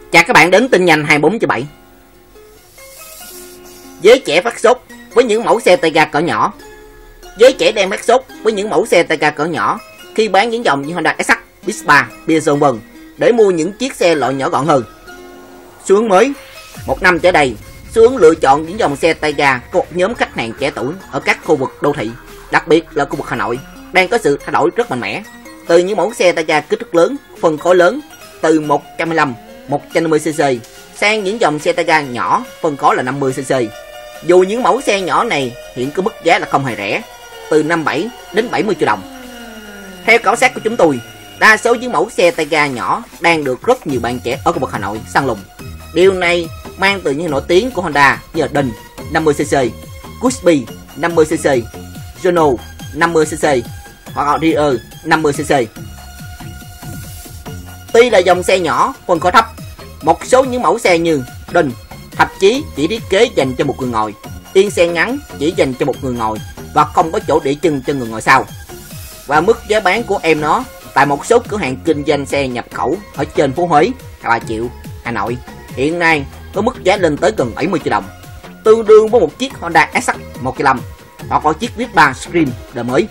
Chào các bạn đến tin nhanh 24/7. Giới trẻ phát sốt với những mẫu xe tay ga cỡ nhỏ. Giới trẻ đang phát sốt với những mẫu xe tay ga cỡ nhỏ khi bán những dòng như Honda SH, Vespa, Peugeot vân để mua những chiếc xe loại nhỏ gọn hơn. Xu hướng mới. Một năm trở đây, xu hướng lựa chọn những dòng xe tay ga có một nhóm khách hàng trẻ tuổi ở các khu vực đô thị, đặc biệt là khu vực Hà Nội, đang có sự thay đổi rất mạnh mẽ. Từ những mẫu xe tay ga kích thước lớn, phân khối lớn, từ 115, 150cc sang những dòng xe tay ga nhỏ, phân khối là 50cc. Dù những mẫu xe nhỏ này hiện có mức giá là không hề rẻ, từ 57 đến 70 triệu đồng. Theo khảo sát của chúng tôi, đa số những mẫu xe tay ga nhỏ đang được rất nhiều bạn trẻ ở khu vực Hà Nội săn lùng. Điều này mang từ những nổi tiếng của Honda như là Dinh 50cc, Gucci 50cc, Renault 50cc hoặc là Rio 50cc. Tuy là dòng xe nhỏ, phân khối thấp, một số những mẫu xe như Dinh thậm chí chỉ thiết kế dành cho một người ngồi, yên xe ngắn chỉ dành cho một người ngồi và không có chỗ để chân cho người ngồi sau. Và mức giá bán của em nó tại một số cửa hàng kinh doanh xe nhập khẩu ở trên phố Huế, Bà Triệu, Hà Nội hiện nay có mức giá lên tới gần 70 triệu đồng, tương đương với một chiếc Honda SH 1.5 hoặc một chiếc Vespa Stream đời mới.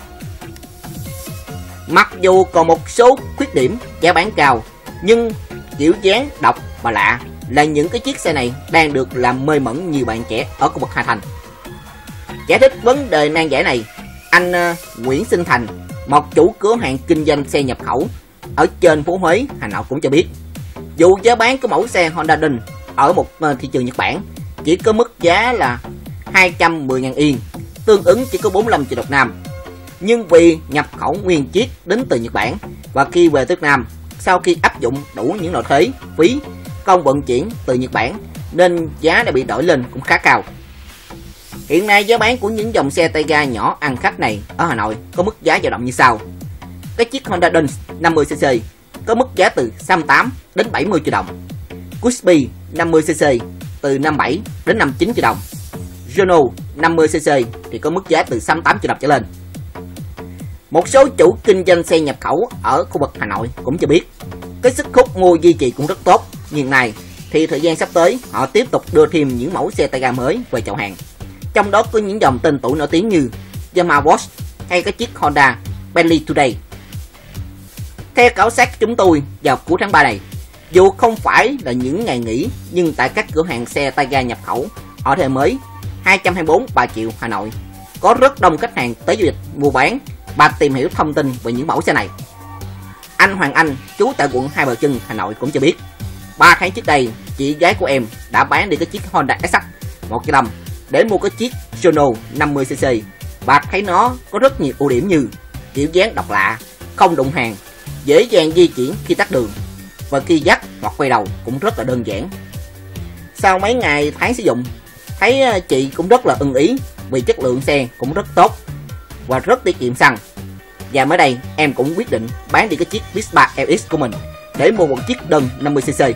Mặc dù còn một số khuyết điểm, giá bán cao, nhưng kiểu dáng độc và lạ là những cái chiếc xe này đang được làm mê mẩn nhiều bạn trẻ ở khu vực Hà Thành. Giải thích vấn đề nan giải này, anh Nguyễn Sinh Thành, một chủ cửa hàng kinh doanh xe nhập khẩu ở trên phố Huế, Hà Nội cũng cho biết, dù giá bán của mẫu xe Honda Dinh ở một thị trường Nhật Bản chỉ có mức giá là 210.000 yên, tương ứng chỉ có 45 triệu Việt Nam, nhưng vì nhập khẩu nguyên chiếc đến từ Nhật Bản và khi về Việt Nam, sau khi áp dụng đủ những loại thuế, phí, công vận chuyển từ Nhật Bản nên giá đã bị đổi lên cũng khá cao. Hiện nay giá bán của những dòng xe tay ga nhỏ ăn khách này ở Hà Nội có mức giá dao động như sau. Cái chiếc Honda Dinh 50cc có mức giá từ 68 đến 70 triệu đồng. Gucci 50cc từ 57 đến 59 triệu đồng. Renault 50cc thì có mức giá từ 68 triệu đồng trở lên. Một số chủ kinh doanh xe nhập khẩu ở khu vực Hà Nội cũng cho biết cái sức hút mua duy trì cũng rất tốt. Nhưng này thì thời gian sắp tới họ tiếp tục đưa thêm những mẫu xe tay ga mới về chào hàng. Trong đó có những dòng tên tuổi nổi tiếng như Yamaha Boss hay cái chiếc Honda Bentley Today. Theo khảo sát chúng tôi vào cuối tháng 3 này, dù không phải là những ngày nghỉ nhưng tại các cửa hàng xe tay ga nhập khẩu ở thời mới 224 Bà Triệu, Hà Nội có rất đông khách hàng tới du lịch mua bán và tìm hiểu thông tin về những mẫu xe này. Anh Hoàng Anh, trú tại quận Hai Bà Trưng, Hà Nội cũng cho biết 3 tháng trước đây, chị gái của em đã bán đi cái chiếc Honda SH 1.5 để mua cái chiếc Renault 50cc và thấy nó có rất nhiều ưu điểm như kiểu dáng độc lạ, không đụng hàng, dễ dàng di chuyển khi tắt đường và khi dắt hoặc quay đầu cũng rất là đơn giản. Sau mấy ngày tháng sử dụng, thấy chị cũng rất là ưng ý vì chất lượng xe cũng rất tốt và rất tiết kiệm xăng. Và mới đây em cũng quyết định bán đi cái chiếc Vespa LX của mình để mua một chiếc Dinh 50cc.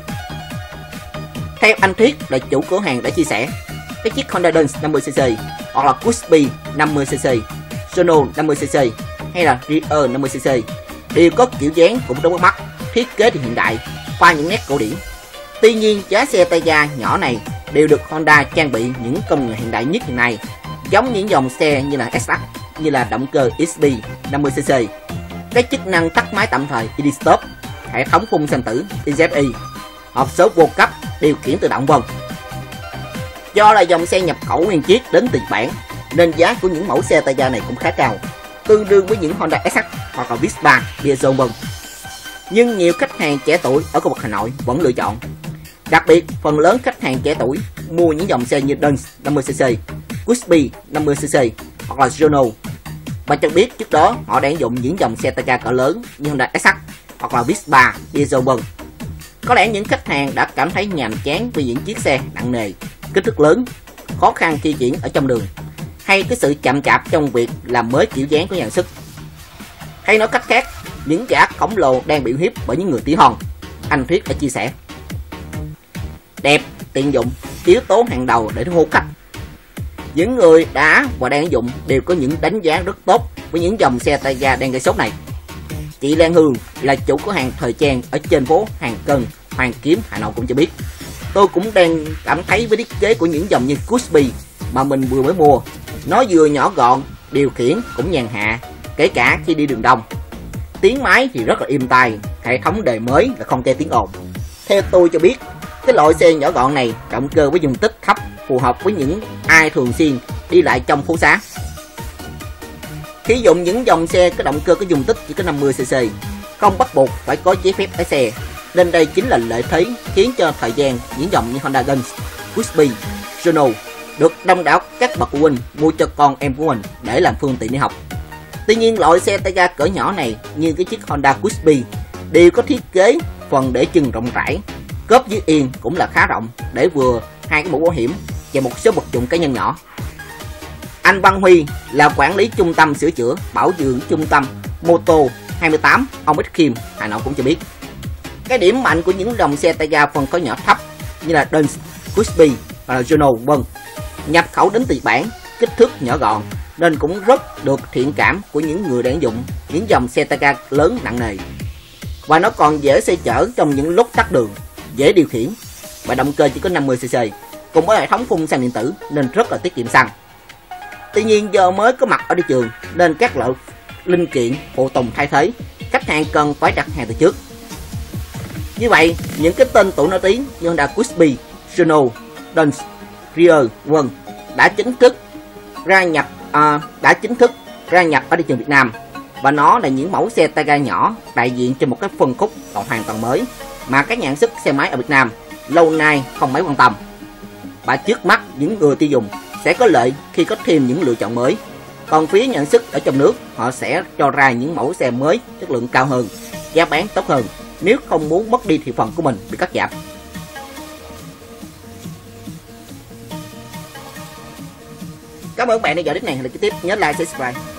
Theo anh Thiết là chủ cửa hàng đã chia sẻ, cái chiếc Honda Dinh 50cc hoặc là Gucci 50cc, Renault 50cc hay là Rio 50cc đều có kiểu dáng cũng rất bắt mắt, thiết kế thì hiện đại, qua những nét cổ điển. Tuy nhiên giá xe tay ga nhỏ này đều được Honda trang bị những công nghệ hiện đại nhất hiện nay, giống những dòng xe như là SH, như là động cơ XP 50cc, cái chức năng tắt máy tạm thời ED Stop, hệ thống phun xăng tử EZI, hộp số vô cấp, điều khiển tự động vân. Do là dòng xe nhập khẩu nguyên chiếc đến từ Nhật Bản nên giá của những mẫu xe tay ga này cũng khá cao, tương đương với những Honda SH hoặc là Vespa, Peugeot vân. Nhưng nhiều khách hàng trẻ tuổi ở khu vực Hà Nội vẫn lựa chọn. Đặc biệt, phần lớn khách hàng trẻ tuổi mua những dòng xe như Dinh 50cc, Gucci 50cc hoặc là Renault. Và cho biết trước đó họ đang dùng những dòng xe tay ga cỡ lớn như Honda SH hoặc là Vespa, Peugeot vân. Có lẽ những khách hàng đã cảm thấy nhàm chán vì những chiếc xe nặng nề, kích thước lớn, khó khăn di chuyển ở trong đường, hay cái sự chậm chạp trong việc làm mới kiểu dáng của dàn sức. Hay nói cách khác, những gã khổng lồ đang bị hiếp bởi những người tí hon. Anh Thiết đã chia sẻ. Đẹp, tiện dụng, yếu tố hàng đầu để thu hút khách. Những người đã và đang sử dụng đều có những đánh giá rất tốt với những dòng xe tay ga đang gây sốt này. Chị Lan Hương là chủ cửa hàng thời trang ở trên phố Hàng Cân, Hoàng Kiếm Hà Nội cũng cho biết. Tôi cũng đang cảm thấy với thiết kế của những dòng như Cuspy mà mình vừa mới mua, nó vừa nhỏ gọn, điều khiển cũng nhàn hạ, kể cả khi đi đường đông. Tiếng máy thì rất là êm tai, hệ thống đời mới là không gây tiếng ồn. Theo tôi cho biết, cái loại xe nhỏ gọn này động cơ với dung tích thấp, phù hợp với những ai thường xuyên đi lại trong phố xá. Khi dùng những dòng xe có động cơ có dung tích chỉ có 50cc, không bắt buộc phải có giấy phép lái xe, nên đây chính là lợi thế khiến cho thời gian những dòng như Honda Dance, Cuspy, Juno được đông đảo các bậc phụ huynh mua cho con em của mình để làm phương tiện đi học. Tuy nhiên, loại xe tay ga cỡ nhỏ này như cái chiếc Honda Cuspy đều có thiết kế phần để chân rộng rãi, cốp dưới yên cũng là khá rộng để vừa hai cái mũ bảo hiểm và một số vật dụng cá nhân nhỏ. Anh Văn Huy là quản lý trung tâm sửa chữa bảo dưỡng trung tâm Moto 28 ông Bích Khiêm Hà Nội cũng cho biết, cái điểm mạnh của những dòng xe tay ga phân khối nhỏ thấp như là Dance, Cuspy và là Juno vân nhập khẩu đến từ Nhật Bản, kích thước nhỏ gọn nên cũng rất được thiện cảm của những người đang dùng những dòng xe tay ga lớn nặng nề, và nó còn dễ xe chở trong những lúc tắc đường, dễ điều khiển và động cơ chỉ có 50cc cùng với hệ thống phun xăng điện tử nên rất là tiết kiệm xăng. Tuy nhiên, do mới có mặt ở thị trường nên các loại linh kiện phụ tùng thay thế, khách hàng cần phải đặt hàng từ trước. Như vậy, những cái tên tuổi nổi tiếng như Honda Cuspy, Juno, Dance, Rio vân đã chính thức ra nhập ở thị trường Việt Nam, và nó là những mẫu xe tay ga nhỏ đại diện cho một cái phân khúc còn hoàn toàn mới mà các nhãn sức xe máy ở Việt Nam lâu nay không mấy quan tâm. Và trước mắt những người tiêu dùng sẽ có lợi khi có thêm những lựa chọn mới. Còn phía nhãn sức ở trong nước, họ sẽ cho ra những mẫu xe mới chất lượng cao hơn, giá bán tốt hơn nếu không muốn mất đi thị phần của mình bị cắt giảm. Cảm ơn các bạn đã dõi clip này. Hẹn gặp lại tiếp, nhớ like, subscribe.